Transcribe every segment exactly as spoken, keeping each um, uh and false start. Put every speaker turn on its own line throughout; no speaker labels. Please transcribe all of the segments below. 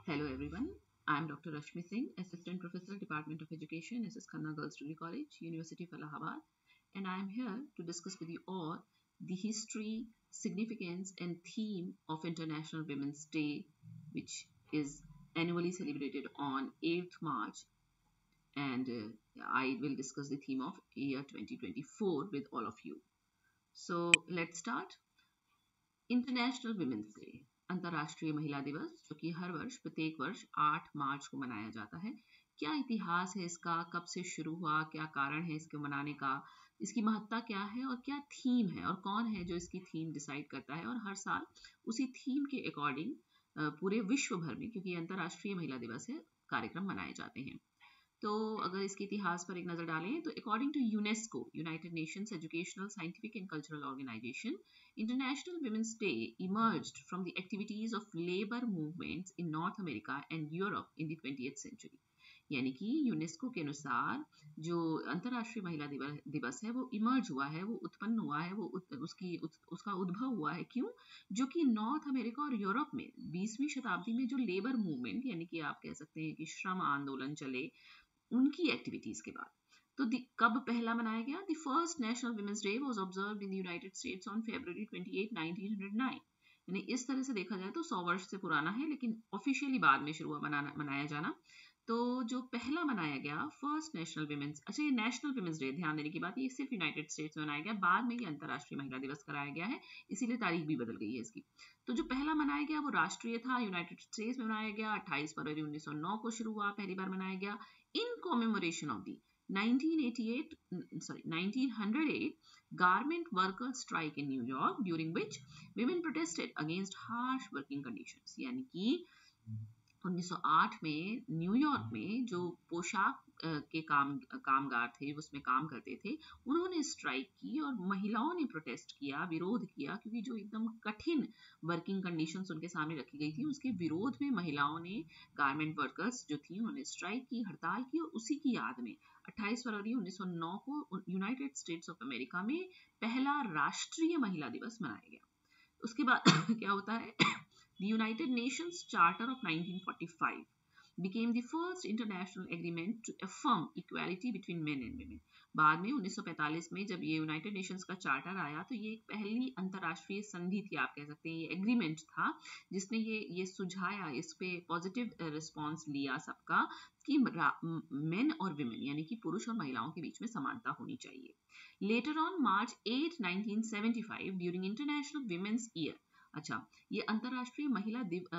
Hello everyone, I am Doctor Rashmi Singh, Assistant Professor, Department of Education, S S Khanna Girls Degree College, University of Allahabad, and I am here to discuss with you all the history, significance and theme of International Women's Day, which is annually celebrated on eighth March, and uh, I will discuss the theme of year twenty twenty-four with all of you. So let's start. International women's day, अंतर्राष्ट्रीय महिला दिवस, जो कि हर वर्ष प्रत्येक वर्ष आठ मार्च को मनाया जाता है। क्या इतिहास है इसका, कब से शुरू हुआ, क्या कारण है इसके मनाने का, इसकी महत्ता क्या है और क्या थीम है और कौन है जो इसकी थीम डिसाइड करता है, और हर साल उसी थीम के अकॉर्डिंग पूरे विश्व भर में, क्योंकि अंतर्राष्ट्रीय महिला दिवस है, कार्यक्रम मनाए जाते हैं। तो अगर इसके इतिहास पर एक नजर डालें तो according to UNESCO, United Nations educational, scientific and cultural organization, international women's day emerged from the activities of labour movements in North America and Europe in the twentieth century. यानी कि यूनेस्को के अनुसार जो अंतर्राष्ट्रीय महिला दिवस है वो इमर्ज हुआ है, वो उत्पन्न हुआ है, वो उत, उसकी उत, उसका उद्भव हुआ है। क्यों? जो कि नॉर्थ अमेरिका और यूरोप में बीसवीं शताब्दी में जो लेबर मूवमेंट, यानी कि आप कह सकते हैं कि श्रम आंदोलन चले, उनकी एक्टिविटीज के बाद। तो कब पहला मनाया गया? The first national women's day was observed in the United States on February अट्ठाईस, नाइनटीन ओ नाइन। यानी इस तरह से देखा जाए तो सौ वर्ष से पुराना है, लेकिन ऑफिशियली बाद में शुरू हुआ मनाना मनाया जाना। तो जो पहला मनाया गया फर्स्ट नेशनल वुमेन्स, अच्छा ये नेशनल वुमेन्स डे, ध्यान देने की बात, ये सिर्फ यूनाइटेड स्टेट्स में मनाया गया, बाद में ये अंतर्राष्ट्रीय महिला दिवस कराया गया है, इसीलिए तारीख भी बदल गई है इसकी। तो जो पहला मनाया गया वो राष्ट्रीय था, यूनाइटेड स्टेट्स में मनाया गया, अट्ठाईस फरवरी उन्नीस सौ नौ को शुरू हुआ, पहली बार मनाया गया in commemoration of the nineteen eighty-eight sorry nineteen oh eight garment worker strike in New York, during which women protested against harsh working conditions। यानी कि उन्नीस सौ आठ में न्यूयॉर्क में जो पोशाक के काम कामगार थे, उसमें काम करते थे, उन्होंने स्ट्राइक की और महिलाओं ने प्रोटेस्ट किया, विरोध किया, क्योंकि जो एकदम कठिन वर्किंग कंडीशंस उनके सामने रखी गई थी, उसके विरोध में महिलाओं ने, गारमेंट वर्कर्स जो थी, उन्होंने स्ट्राइक की, हड़ताल की, और उसी की याद में अट्ठाईस फरवरी उन्नीस सौ नौ को यूनाइटेड स्टेट्स ऑफ अमेरिका में पहला राष्ट्रीय महिला दिवस मनाया गया। उसके बाद क्या होता है? The United Nations Charter of nineteen forty-five became the first international agreement to affirm equality between men and women। बाद में उन्नीस सौ पैंतालीस में जब ये यूनाइटेड नेशंस का चार्टर आया तो ये एक पहली अंतर्राष्ट्रीय संधि थी, आप कह सकते हैं, ये एग्रीमेंट था जिसने ये ये सुझाया, इस पे पॉजिटिव रिस्पॉन्स लिया सबका कि मेन और विमेन, यानी कि पुरुष और महिलाओं के बीच में समानता होनी चाहिए। Later on March eight nineteen seventy five, during international women's year, अच्छा ये अंतर्राष्ट्रीय महिला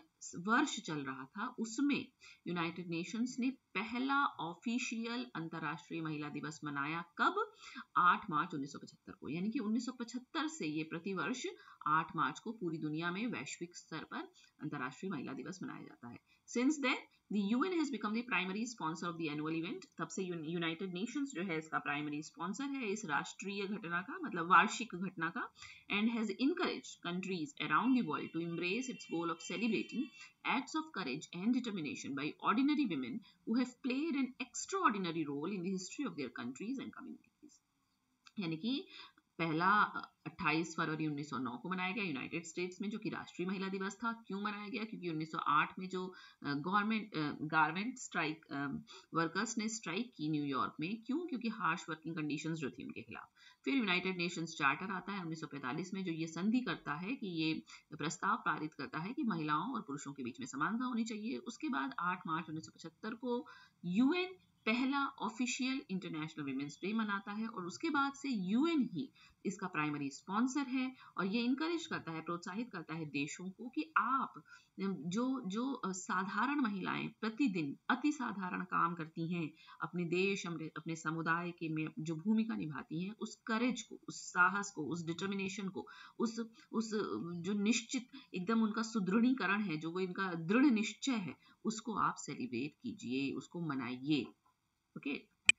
वर्ष चल रहा था, उसमें यूनाइटेड नेशंस ने पहला ऑफिशियल अंतर्राष्ट्रीय महिला दिवस मनाया। कब? आठ मार्च उन्नीस सौ पचहत्तर को। यानी कि उन्नीस सौ पचहत्तर से ये प्रतिवर्ष आठ मार्च को पूरी दुनिया में वैश्विक स्तर पर अंतर्राष्ट्रीय महिला दिवस मनाया जाता है। Since then the U N has become the primary sponsor of the annual event। तब से यूनाइटेड नेशंस जो है इसका प्राइमरी स्पॉन्सर है इस राष्ट्रीय घटना का, मतलब वार्षिक घटना का, and has encouraged countries around the world to embrace its goal of celebrating acts of courage and determination by ordinary women who have played an extraordinary role in the history of their countries and communities। यानी कि पहला अट्ठाईस फरवरी उन्नीस सौ नौ को मनाया गया United states में, जो कि राष्ट्रीय महिला दिवस था। क्यों मनाया गया? क्योंकि उन्नीस सौ आठ में जो गवर्नमेंट गारमेंट स्ट्राइक वर्कर्स ने स्ट्राइक की न्यूयॉर्क में। क्यों? क्योंकि हार्श वर्किंग कंडीशंस जो थी उनके खिलाफ। फिर यूनाइटेड नेशंस चार्टर आता है उन्नीस सौ पैंतालीस में, जो ये संधि करता है, कि ये प्रस्ताव पारित करता है कि महिलाओं और पुरुषों के बीच में समानता होनी चाहिए। उसके बाद आठ मार्च उन्नीस सौ पचहत्तर को यूएन पहला ऑफिशियल इंटरनेशनल विमेंस डे मनाता है, और उसके बाद से यूएन ही इसका प्राइमरी स्पॉन्सर है, और ये इनकरेज करता है, प्रोत्साहित करता है देशों को कि आप जो जो साधारण महिलाएं प्रतिदिन अति साधारण काम करती हैं, अपने देश, अपने समुदाय के में जो भूमिका निभाती हैं, उस करेज को, उस साहस को, उस डिटर्मिनेशन को, उस उस जो निश्चित एकदम उनका सुदृढ़ीकरण है, जो वो इनका दृढ़ निश्चय है, उसको आप सेलिब्रेट कीजिए, उसको मनाइए। Okay,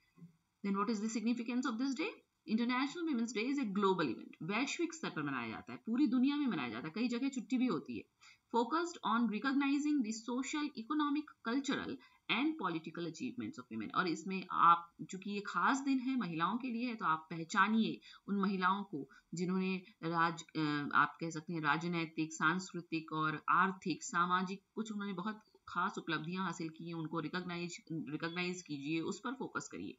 then what is the significance of this day? International Women's Day is a global event। वैश्विक स्तर पर मनाया जाता है, पूरी दुनिया में मनाया जाता है, कई जगह छुट्टी भी होती है। Focused on recognizing the social, economic, cultural and political achievements of women। और इसमें आप, चूंकि ये खास दिन है महिलाओं के लिए, तो आप पहचानिए उन महिलाओं को जिन्होंने राज आप कह सकते हैं राजनैतिक, सांस्कृतिक और आर्थिक, सामाजिक कुछ उन्होंने बहुत खास उपलब्धियां हासिल की हैं उनको रिकॉग्नाइज रिकॉग्नाइज कीजिए, उस पर फोकस करिए।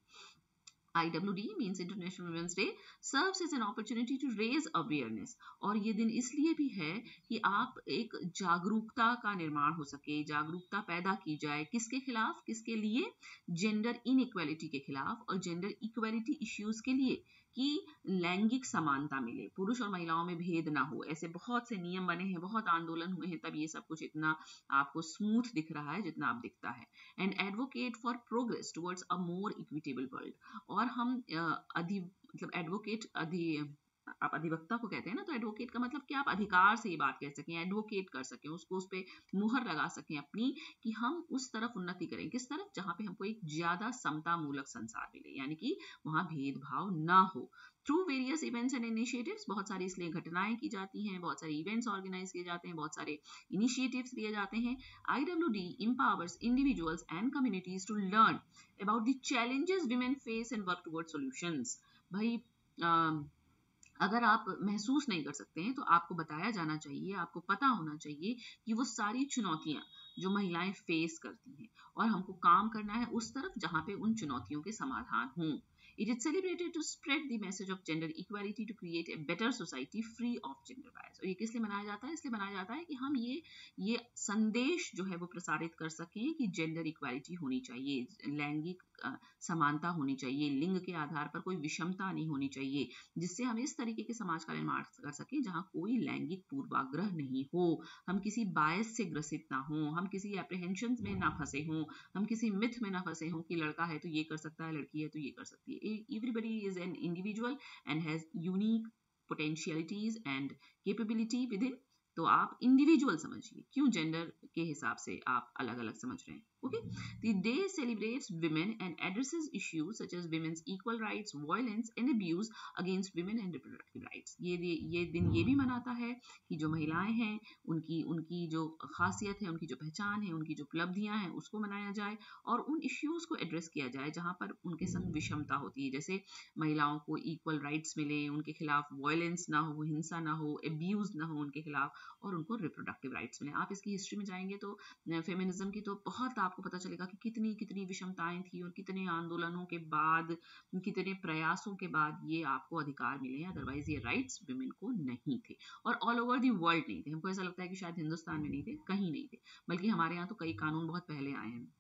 I W D means International Women's Day serves as an opportunity to raise awareness, और ये दिन इसलिए भी है कि आप एक जागरूकता का निर्माण हो सके, जागरूकता पैदा की जाए, किसके खिलाफ, किसके लिए, जेंडर इनइक्वालिटी के खिलाफ और जेंडर इक्वालिटी इश्यूज के लिए, कि लैंगिक समानता मिले, पुरुष और महिलाओं में भेद ना हो। ऐसे बहुत से नियम बने हैं, बहुत आंदोलन हुए हैं, तब ये सब कुछ इतना आपको स्मूथ दिख रहा है जितना आप दिखता है। And advocate for progress towards a more equitable world, और हम अधि मतलब एडवोकेट अधि आप अधिवक्ता को कहते हैं ना, तो एडवोकेट का मतलब कि आप अधिकार से ये बात कह सकें, एडवोकेट कर सकें, उसको उस पर मुहर लगा सकें अपनी, कि हम उस तरफ उन्नति करें, किस तरफ, जहां पे हमको एक ज्यादा समता मूलक संसार मिले, यानी कि वहां भेदभाव ना हो। Through various events and initiatives, बहुत सारी इसलिए घटनाएं की जाती हैं, बहुत सारे इवेंट्स ऑर्गेनाइज किए जाते हैं, बहुत सारे इनिशिएटिव्स लिए जाते हैं। I W D empowers individuals and communities to learn about the challenges women face and work towards solutions. भाई uh, अगर आप महसूस नहीं कर सकते हैं तो आपको बताया जाना चाहिए, आपको पता होना चाहिए कि वो सारी चुनौतियां जो महिलाएं फेस करती हैं, और हमको काम करना है उस तरफ जहां पे उन चुनौतियों के समाधान हों। It is celebrated to spread the message of gender equality to create a better society free of gender bias. और ये किस लिए मनाया जाता है? इसलिए मनाया जाता है कि हम ये ये संदेश जो है वो प्रसारित कर सकें कि जेंडर इक्वालिटी होनी चाहिए, लैंगिक समानता होनी चाहिए, लिंग के आधार पर कोई विषमता नहीं होनी चाहिए, जिससे हम इस तरीके के समाज का निर्माण कर सकें जहां कोई लैंगिक पूर्वाग्रह नहीं हो, हम किसी बायस से ग्रसित ना हो, हम किसी एप्रीहेंशन में ना फंसे हों, हम किसी मिथ में ना फंसे हों कि लड़का है तो ये कर सकता है, लड़की है तो ये कर सकती है। Everybody is an individual and has unique potentialities and capability within. तो आप इंडिविजुअल समझिए, क्यों जेंडर के हिसाब से आप अलग अलग समझ रहे हैं। Okay, the day celebrates women and addresses issues such as women's equal rights, violence and abuse against women and reproductive rights. ये ये दिन ये भी मनाता है कि जो महिलाएं हैं उनकी उनकी जो खासियत है, उनकी जो पहचान है, उनकी जो उपलब्धियां हैं, उसको मनाया जाए और उन इश्यूज को एड्रेस किया जाए जहां पर उनके संग विषमता होती है, जैसे महिलाओं को इक्वल राइट्स मिले, उनके खिलाफ वायलेंस ना हो, हिंसा ना हो, एब्यूज ना हो उनके खिलाफ, और उनको रिप्रोडक्टिव राइट्स मिले। आप इसकी हिस्ट्री में जाएंगे तो फेमिनिज्म की तो बहुत आपको पता चलेगा कि कितनी कितनी विषमताएं थी और कितने आंदोलनों के बाद, कितने प्रयासों के बाद ये आपको अधिकार मिले हैं, अदरवाइज ये राइट्स विमेन को नहीं थे, और ऑल ओवर दी वर्ल्ड नहीं थे। हमको ऐसा लगता है कि शायद हिंदुस्तान में नहीं थे, कहीं नहीं थे, बल्कि हमारे यहाँ तो कई कानून बहुत पहले आए हैं।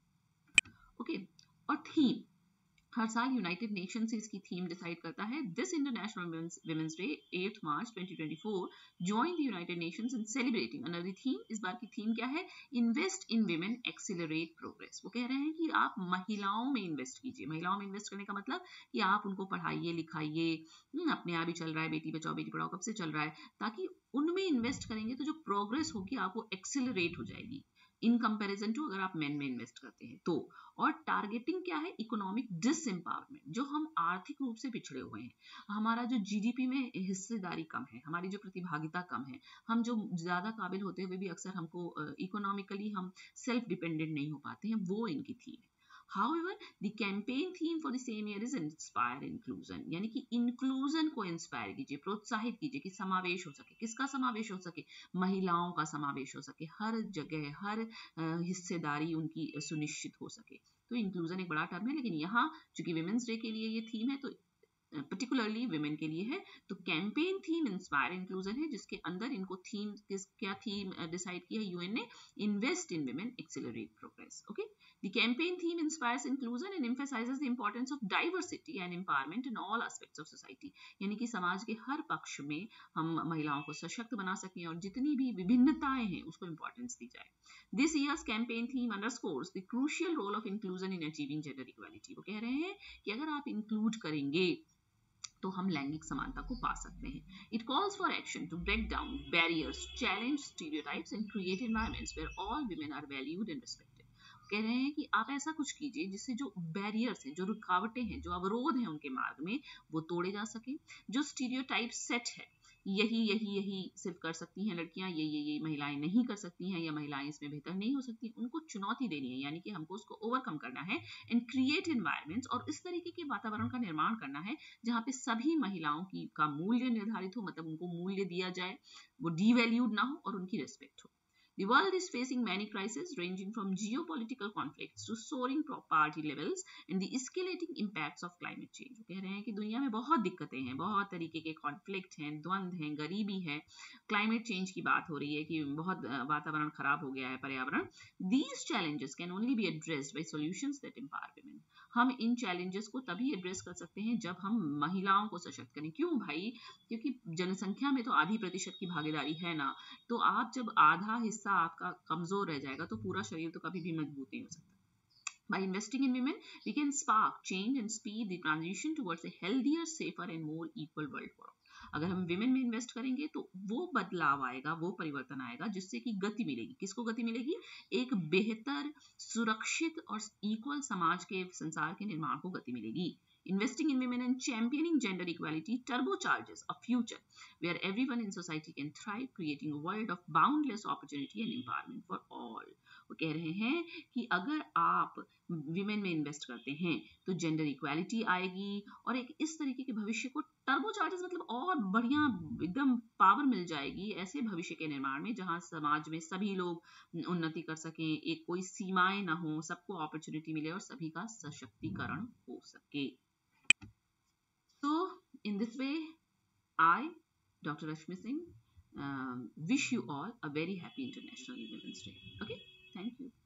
ओके, और थीम हर साल यूनाइटेड नेशन से इसकी थीम डिसाइड करता है। This international women's day eight March twenty twenty four join the United Nations in celebrating under the theme. इस बार की थीम क्या है? Invest in women accelerate progress. वो कह रहे हैं कि आप महिलाओं में इन्वेस्ट कीजिए। महिलाओं में इन्वेस्ट करने का मतलब कि आप उनको पढ़ाइए लिखाइए, अपने आप ही चल रहा है, बेटी बचाओ बेटी पढ़ाओ कब से चल रहा है, ताकि उनमें इन्वेस्ट करेंगे तो जो प्रोग्रेस होगी आप वो एक्सिलरेट हो जाएगी इन कंपैरिजन टू अगर आप मेन में इन्वेस्ट करते हैं तो। और टारगेटिंग क्या है? Economic disempowerment. जो हम आर्थिक रूप से पिछड़े हुए हैं, हमारा जो जीडीपी में हिस्सेदारी कम है, हमारी जो प्रतिभागिता कम है, हम जो ज्यादा काबिल होते हुए भी अक्सर हमको इकोनॉमिकली हम सेल्फ डिपेंडेंट नहीं हो पाते हैं, वो इनकी थीम है। However, the campaign theme for the same year is inspire inclusion, यानी कि इंक्लूजन को इंस्पायर कीजिए, प्रोत्साहित कीजिए कि समावेश हो सके। किसका समावेश हो सके? महिलाओं का समावेश हो सके, हर जगह हर हिस्सेदारी उनकी सुनिश्चित हो सके। तो इंक्लूजन एक बड़ा टर्म है, लेकिन यहाँ चूंकि विमेंस डे के लिए ये थीम है तो पर्टिकुलरली विमेन के लिए है, तो कैंपेन थीम इंस्पायर इंक्लूजन है, जिसके अंदर इनको थीम किस क्या थीम डिसाइड की है यूएन ने? Invest in women accelerate progress. Okay, the campaign theme inspires inclusion and emphasises the importance of diversity and empowerment in all aspects of society, यानी कि समाज के हर पक्ष में हम महिलाओं को सशक्त बना सकें और जितनी भी विभिन्नताएं हैं उसको इंपॉर्टेंस दी जाए। This year's campaign theme underscores the crucial role of inclusion in achieving gender equality. वो कह रहे हैं कि अगर आप इंक्लूड करेंगे तो हम लैंगिक समानता को पा सकते हैं। It calls for action to break down barriers, challenge stereotypes and create environments where all women are valued and respected. कह रहे हैं कि आप ऐसा कुछ कीजिए जिससे जो बैरियर्स हैं, जो रुकावटें हैं, जो अवरोध हैं उनके मार्ग में, वो तोड़े जा सके। जो स्टीरियोटाइप सेट है, यही यही यही सिर्फ कर सकती हैं लड़कियां, ये ये ये महिलाएं नहीं कर सकती हैं, या महिलाएं इसमें बेहतर नहीं हो सकती, उनको चुनौती देनी है, यानी कि हमको उसको ओवरकम करना है एंड क्रिएट एनवायरमेंट्स, और इस तरीके के वातावरण का निर्माण करना है जहाँ पे सभी महिलाओं की का मूल्य निर्धारित हो, मतलब उनको मूल्य दिया जाए, वो डीवैल्यूड ना हो और उनकी रिस्पेक्ट हो। The world is facing many crises ranging from geopolitical conflicts to soaring poverty levels and the escalating impacts of climate change. वो कह रहे हैं कि दुनिया में बहुत दिक्कतें हैं, बहुत तरीके के कॉन्फ्लिक्ट हैं, द्वंद्व हैं, गरीबी है, क्लाइमेट चेंज की बात हो रही है कि बहुत वातावरण खराब हो गया है, पर्यावरण. These challenges can only be addressed by solutions that empower women. हम इन चैलेंजेस को तभी एड्रेस कर सकते हैं जब हम महिलाओं को सशक्त करें. क्यों भाई? क्योंकि जनसंख्या में तो आधी प्रतिशत की भागीदारी है ना, तो आप जब आधा हिस्सा आपका कमजोर रह जाएगा तो पूरा शरीर तो कभी भी मजबूत नहीं हो सकता. By investing in women, we can spark change and speed the transition towards a healthier, safer and more equal world for all. अगर हम विमेन में इन्वेस्ट करेंगे तो वो बदलाव आएगा, वो परिवर्तन आएगा जिससे कि गति मिलेगी. किसको गति मिलेगी? एक बेहतर, सुरक्षित और इक्वल समाज के, संसार के निर्माण को गति मिलेगी. Investing in women and championing gender equality turbocharges a future where everyone in society can thrive, creating a world of boundless opportunity and empowerment for all. वो कह रहे हैं कि अगर आप विमेन में इन्वेस्ट करते हैं तो जेंडर इक्वालिटी आएगी और एक इस तरीके के भविष्य को, टर्बो चार्जेस मतलब और बढ़िया एकदम पावर मिल जाएगी ऐसे भविष्य के निर्माण में जहां समाज में सभी लोग उन्नति कर सकें, एक कोई सीमाएं ना हो, सबको अपॉर्चुनिटी मिले और सभी का सशक्तिकरण हो सके. So, in this way, I, Doctor Rashmi Singh, um, wish you all a very happy International Women's Day. Okay, thank you.